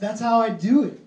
That's how I do it.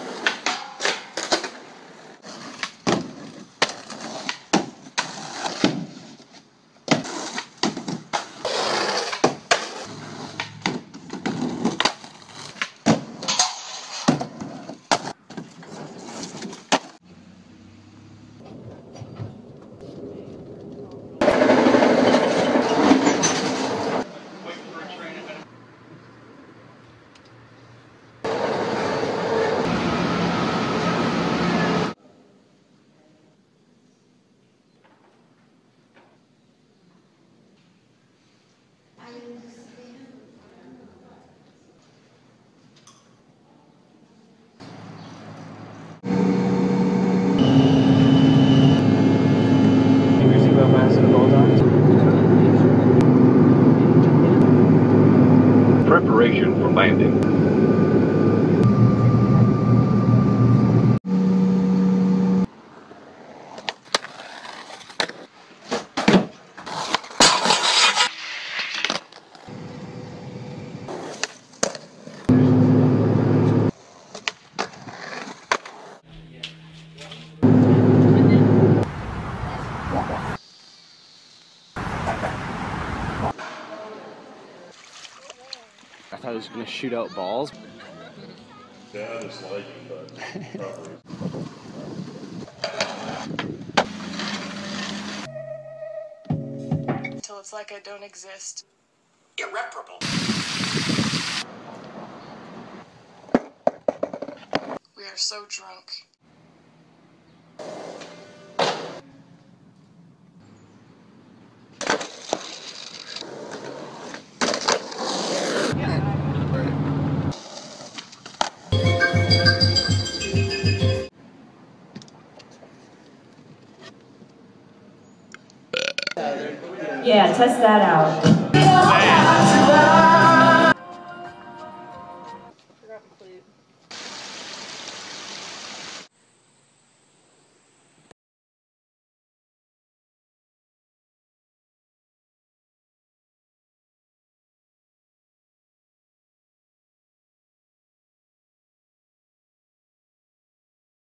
Preparation for landing. I thought I was going to shoot out balls. Yeah, I just like it, but probably. Till it's like I don't exist. Irreparable. We are so drunk. Yeah, test that out.